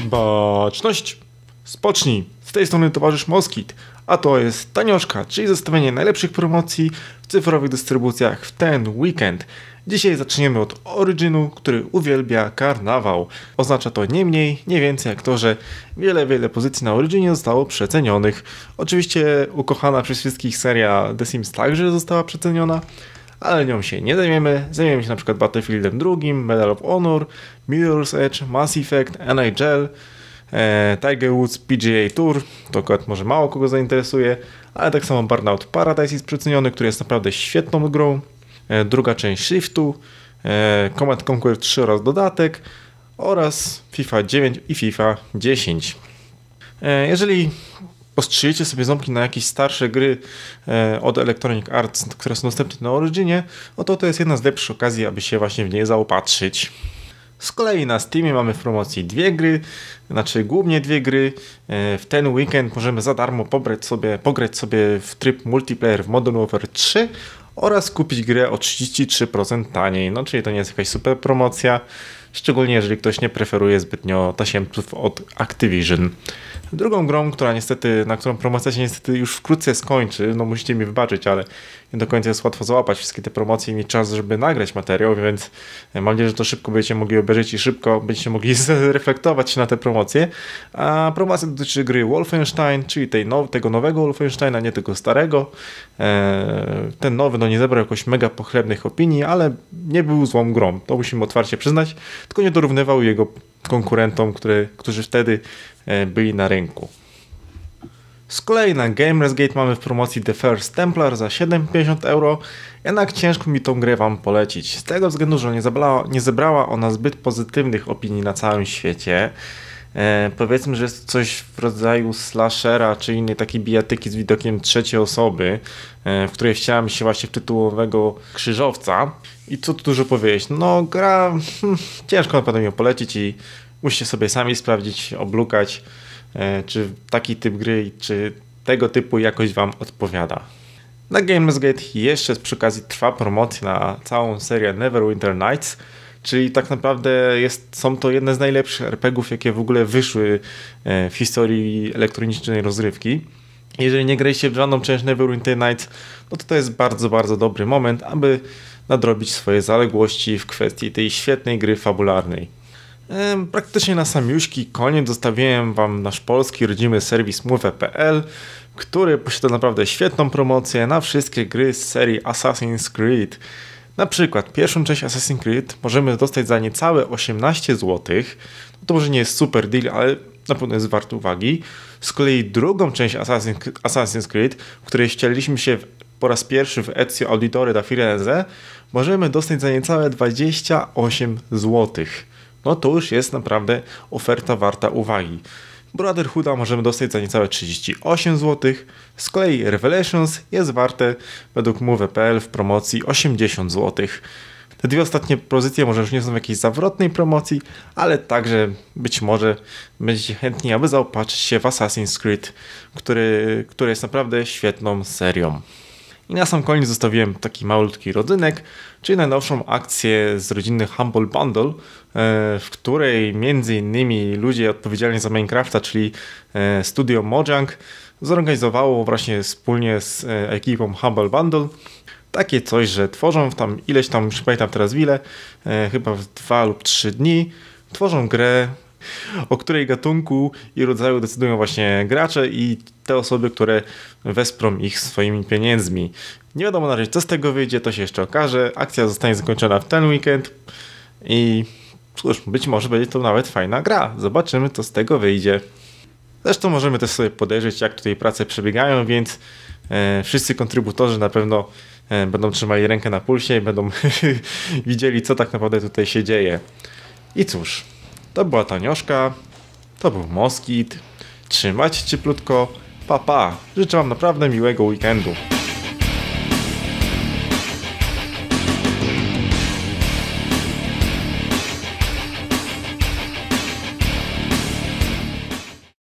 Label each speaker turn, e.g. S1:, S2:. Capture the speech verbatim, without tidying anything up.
S1: Baczność! Spocznij! Z tej strony towarzysz Moskit, a to jest Tanioszka, czyli zestawienie najlepszych promocji w cyfrowych dystrybucjach w ten weekend. Dzisiaj zaczniemy od Originu, który uwielbia karnawał. Oznacza to nie mniej, nie więcej jak to, że wiele, wiele pozycji na Originie zostało przecenionych. Oczywiście ukochana przez wszystkich seria The Sims także została przeceniona, ale nią się nie zajmiemy. Zajmiemy się na przykład Battlefieldem drugim, Medal of Honor, Mirror's Edge, Mass Effect, N H L, e, Tiger Woods P G A Tour, to akurat może mało kogo zainteresuje, ale tak samo Burnout Paradise jest przeceniony, który jest naprawdę świetną grą. E, druga część Shiftu, e, Command Conquer trzy oraz dodatek oraz FIFA dziewięć i FIFA dziesięć. E, jeżeli ostrzyjecie sobie ząbki na jakieś starsze gry e, od Electronic Arts, które są dostępne na Originie, no to to jest jedna z lepszych okazji, aby się właśnie w niej zaopatrzyć. Z kolei na Steamie mamy w promocji dwie gry, znaczy głównie dwie gry. E, w ten weekend możemy za darmo pobrać sobie, pograć sobie w tryb multiplayer w Modern Warfare trzy oraz kupić grę o trzydzieści trzy procent taniej, no czyli to nie jest jakaś super promocja, szczególnie jeżeli ktoś nie preferuje zbytnio tasiemców od Activision. Drugą grą, która niestety, na którą promocja się niestety już wkrótce skończy, no musicie mi wybaczyć, ale nie do końca jest łatwo załapać wszystkie te promocje i mieć czas, żeby nagrać materiał, więc mam nadzieję, że to szybko będziecie mogli obejrzeć i szybko będziecie mogli zreflektować się na te promocje. A promocja dotyczy gry Wolfenstein, czyli tej now, tego nowego Wolfensteina, nie tego starego. Ten nowy no nie zebrał jakoś mega pochlebnych opinii, ale nie był złą grą, to musimy otwarcie przyznać, tylko nie dorównywał jego konkurentom, które, którzy wtedy byli na rynku. Z kolei na Gamersgate mamy w promocji The First Templar za siedem pięćdziesiąt euro, jednak ciężko mi tą grę wam polecić, z tego względu, że nie zebrała, nie zebrała ona zbyt pozytywnych opinii na całym świecie. E, powiedzmy, że jest coś w rodzaju slashera, czy innej takiej bijatyki z widokiem trzeciej osoby, e, w której wcielamy się właśnie w tytułowego krzyżowca. I co tu dużo powiedzieć, no gra hmm, ciężko naprawdę ją polecić i musicie sobie sami sprawdzić, oblukać, e, czy taki typ gry, czy tego typu jakość wam odpowiada. Na Gamersgate jeszcze przy okazji trwa promocja na całą serię Neverwinter Nights, czyli tak naprawdę jest, są to jedne z najlepszych er pe gie ów, jakie w ogóle wyszły w historii elektronicznej rozrywki. Jeżeli nie graliście w żadną część Neverwinter Nights, no to to jest bardzo, bardzo dobry moment, aby nadrobić swoje zaległości w kwestii tej świetnej gry fabularnej. Praktycznie na samiuśki koniec zostawiłem wam nasz polski rodzimy serwis move kropka pe el, który posiada naprawdę świetną promocję na wszystkie gry z serii Assassin's Creed. Na przykład pierwszą część Assassin's Creed możemy dostać za niecałe osiemnaście złotych. No to może nie jest super deal, ale na pewno jest wart uwagi. Z kolei drugą część Assassin's Creed, w której ścieliliśmy się po raz pierwszy w Ezio Auditore da Firenze, możemy dostać za niecałe dwadzieścia osiem złotych. No to już jest naprawdę oferta warta uwagi. Brotherhooda możemy dostać za niecałe trzydzieści osiem złotych. Z kolei Revelations jest warte według move kropka pe el w promocji osiemdziesiąt złotych. Te dwie ostatnie pozycje może już nie są w jakiejś zawrotnej promocji, ale także być może będziecie chętni, aby zaopatrzyć się w Assassin's Creed, który, który jest naprawdę świetną serią. I na sam koniec zostawiłem taki malutki rodzynek, czyli najnowszą akcję z rodzinny Humble Bundle, w której między innymi ludzie odpowiedzialni za Minecrafta, czyli studio Mojang, zorganizowało właśnie wspólnie z ekipą Humble Bundle takie coś, że tworzą tam ileś tam, już pamiętam teraz w ile, chyba w dwa lub trzy dni, tworzą grę, o której gatunku i rodzaju decydują właśnie gracze i te osoby, które wesprą ich swoimi pieniędzmi. Nie wiadomo na razie, co z tego wyjdzie, to się jeszcze okaże. Akcja zostanie zakończona w ten weekend i cóż, być może będzie to nawet fajna gra. Zobaczymy, co z tego wyjdzie. Zresztą możemy też sobie podejrzeć, jak tutaj prace przebiegają, więc e, wszyscy kontrybutorzy na pewno e, będą trzymali rękę na pulsie i będą widzieli, co tak naprawdę tutaj się dzieje. I cóż, to była Tanioszka, to był Moskit. Trzymajcie cieplutko, pa pa. Życzę wam naprawdę miłego weekendu.